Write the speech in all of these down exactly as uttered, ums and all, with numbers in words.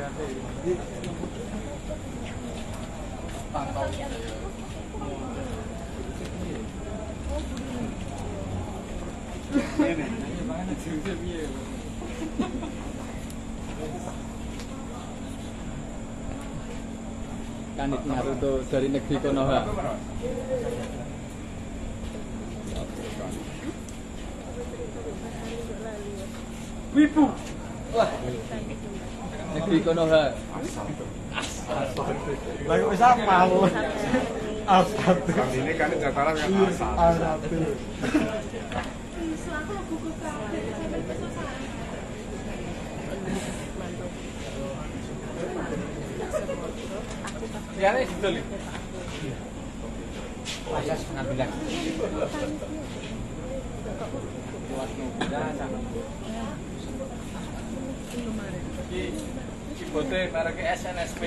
Kanit Naruto dari negeri Konoha. Wibu. Wah. Negeri Konoha. Lah kok bisa apa lu? Alsat. Ini kan Jataran kan asal. Alsat. Ya, ini betul. Ayas pengambilan. Cibote merek S N S P.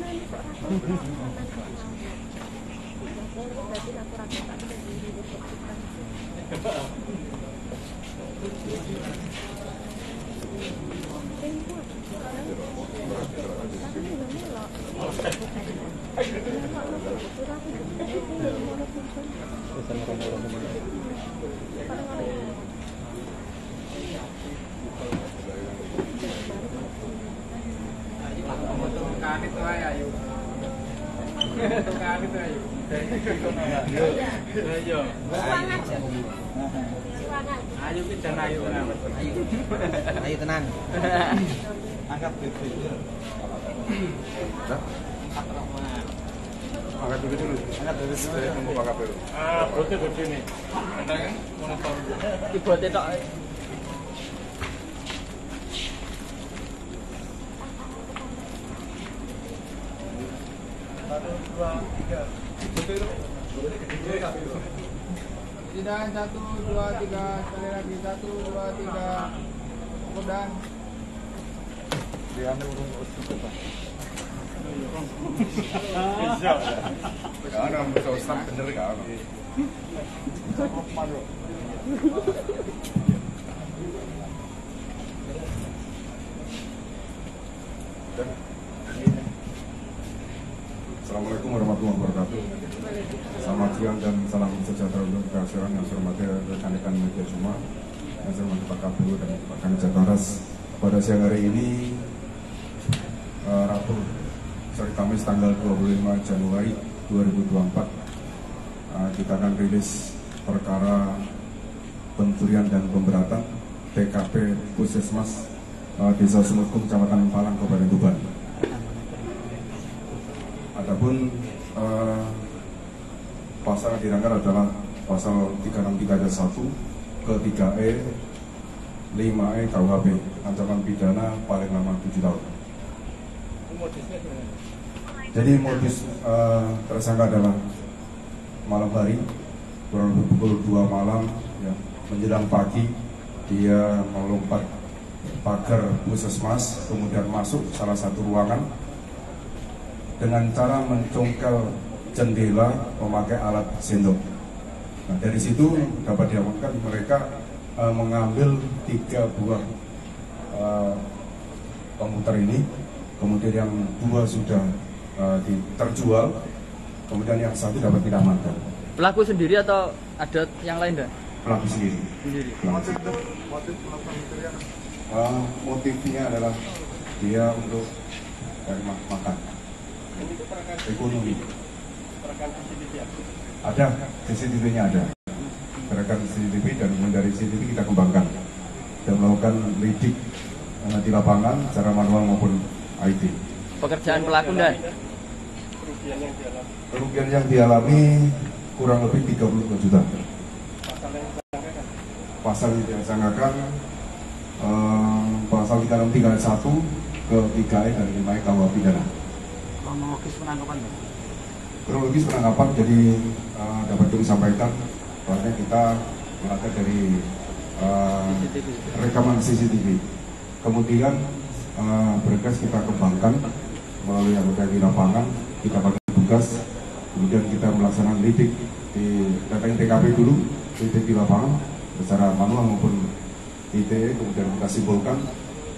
Tukan itu ayo. Tukan itu ayo. Ayo. Ayo kita ayo tenan. Ayo tenan. Angkat dulu. Angkat dulu dulu. Angkat dulu dulu. Nunggu angkat dulu. Ah, berarti begini. Ada kan monitor. Keyboardnya tok. Satu, dua, tiga. Tidak, satu, dua, tiga. Sekali lagi, satu, dua, tiga. Udah. Dia ambil urung urung apa? Bisa. Kalau bisa ustaz bener kan? Assalamualaikum warahmatullahi wabarakatuh. Selamat siang dan salam sejahtera untuk kehadiran yang saya hormati rekan-rekan media semua, yang saya hormati Pak Kapolri dan Pak Kanit Jataras. Pada siang hari ini, uh, Rabu, sorry Kamis tanggal dua puluh lima Januari dua ribu dua puluh empat, uh, kita akan rilis perkara pencurian dan pemberatan T K P Puskesmas uh, Desa Sumurkum, Kecamatan Palang, Kabupaten Tuban. Adapun uh, pasal yang dilanggar adalah pasal tiga enam tiga ayat satu ke tiga E lima E K U H P, ancaman pidana paling lama tujuh tahun. Jadi modus uh, tersangka adalah malam hari, kurang lebih pukul dua malam, ya, menjelang pagi, dia melompat pagar puskesmas, kemudian masuk salah satu ruangan dengan cara mencongkel jendela memakai alat sendok. Nah, dari situ dapat diamankan mereka uh, mengambil tiga buah uh, komputer ini, kemudian yang dua sudah uh, terjual, kemudian yang satu dapat diamankan. Pelaku sendiri atau ada yang lain dah? Pelaku sendiri. Sendiri. Motif motif uh, motifnya adalah dia untuk dari makan. Ekonomi. Ada, C C T V-nya ada. Rekan C C T V dan dari C C T V kita kembangkan dan melakukan lidik uh, di lapangan secara manual maupun I T. Pekerjaan pelaku dan kerugian yang dialami kurang lebih tiga puluh lima juta. Pasal yang disangkakan uh, pasal tiga enam tiga ayat satu ke tiga E dan lima E K U H pidana. Kronologis penangkapan. Kronologis penangkapan jadi uh, dapat kami sampaikan bahwa kita melihat dari uh, rekaman C C T V. Kemudian uh, berkas kita kembangkan melalui anggota di lapangan, kita bagi tugas, kemudian kita melaksanakan lidik di datang T K P dulu, lidik di lapangan secara manual maupun I T E, kemudian kita simpulkan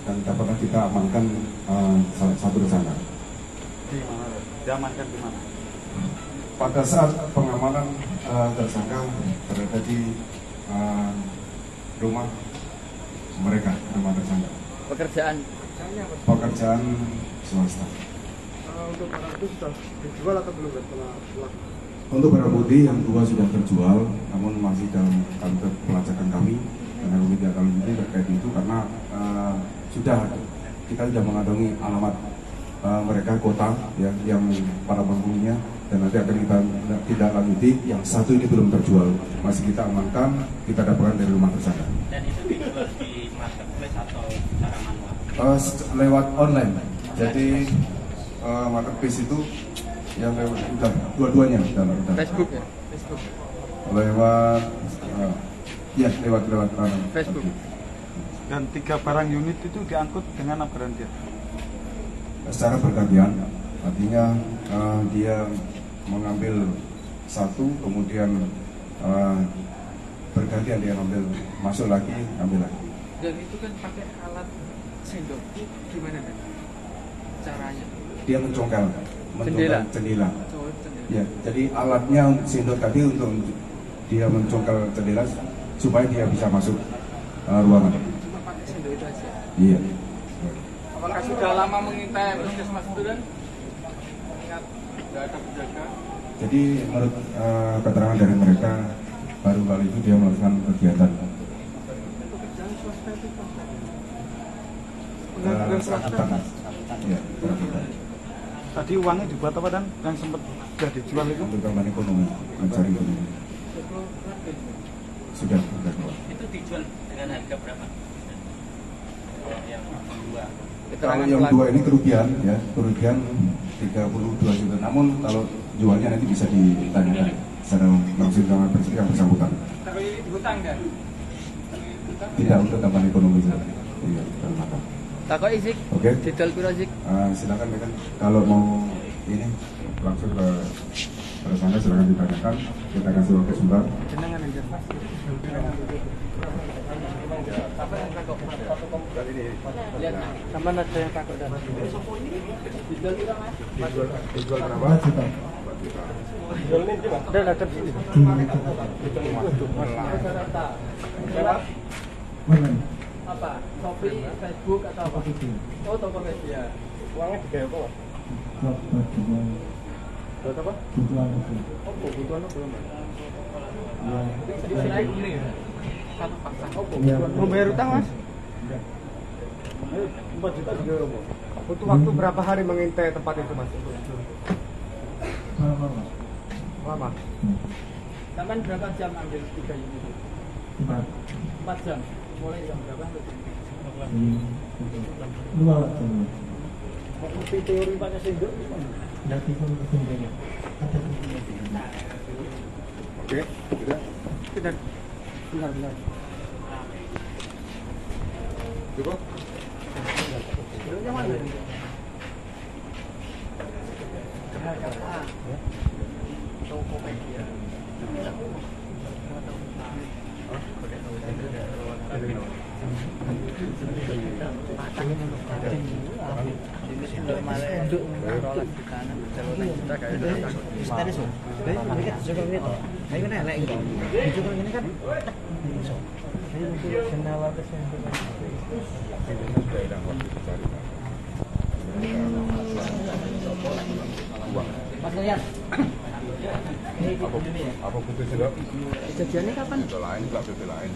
dan dapatlah kita amankan uh, salah satu tersangka. Di mana? Diamankan di mana? Pada saat pengamanan uh, tersangka berada di uh, rumah mereka, rumah tersangka. Pekerjaan Pekerjaan swasta. Untuk barang itu sudah dijual atau belum setelah pelaku? Untuk barang bukti yang dua sudah terjual, namun masih dalam kantor pelacakan kami, dan kami tidak akan lanjuti terkait itu karena uh, sudah kita sudah mengantongi alamat uh, mereka kota ya, yang para penghuninya, dan nanti akan kita tidak lanjuti. Yang satu ini belum terjual, masih kita amankan, kita dapatkan dari rumah tersangka. Dan itu dijual di marketplace atau secara manual? Uh, lewat online, jadi uh, marketplace itu yang lewat udah dua-duanya udah, udah. Facebook ya? Facebook. Lewat uh, ya lewat lewat uh, Facebook. Dan tiga barang unit itu diangkut dengan apa dia? Secara bergantian, artinya uh, dia mengambil satu, kemudian uh, bergantian dia ngambil, masuk lagi, ambil lagi. Dan itu kan pakai alat sendok, itu gimana kan caranya? Dia mencongkel, mencongkel Jendela. jendela. Oh, jendela. Ya, jadi alatnya sendok tadi untuk dia mencongkel jendela supaya dia bisa masuk uh, ruangan. Cuma pakai sendok itu aja. Iya. Apakah sudah lama mengintai puskesmas itu dan ingat tidak ada penjaga? Jadi menurut uh, keterangan dari mereka, baru kali itu dia melakukan kegiatan. Pekerjaan swasta itu apa? Uh, perakitan. Ya, perakitan. Tadi uangnya dibuat apa dan yang sempat sudah dijual itu? Untuk tambahan ekonomi, mencari ekonomi. Sudah, sudah keluar. Itu dijual dengan harga berapa? Yang dua. Kalau yang dua ini kerugian, ya kerugian tiga puluh dua juta. Namun kalau jualnya nanti bisa ditanyakan secara langsung dengan yang bersangkutan. Tapi ini dihutang kan? Tidak untuk tambahan ekonomi saja. Iya, dan makan. Takut isik? Oke. Detail piro isik? Uh, silakan ya kan. Kalau mau ini langsung ke tersangka silakan ditanyakan. Kita kasih waktu sebentar. Jenengan aja. Apa yang takut? Lihat, sama ada yang takut dan. Dijual piro mas? Dijual berapa juta? Udah datang sini. Apa? Shopee, Facebook atau apa? Oh, Tokopedia. Uangnya digawe apa? Buat apa? Oh, kebutuhan apa belum? Sedikit naik ini ya? Satu paksa. Oh, kebutuhan. Mau bayar utang mas? empat juta juga mau. Butuh waktu berapa hari mengintai tempat itu mas? Lama. Taman berapa jam ambil tiga unit itu? Empat jam. Mulai jam berapa? Dua jam. Bukti teori pakai sendok. Nanti pun sendiri. Ada Oke, sudah. Sudah. Benar benar. Cukup? Sendoknya mana? Tokopedia. Mas lihat. Apa, apa bukti sudah? Kejadiannya kapan? Lain, nggak beda lain.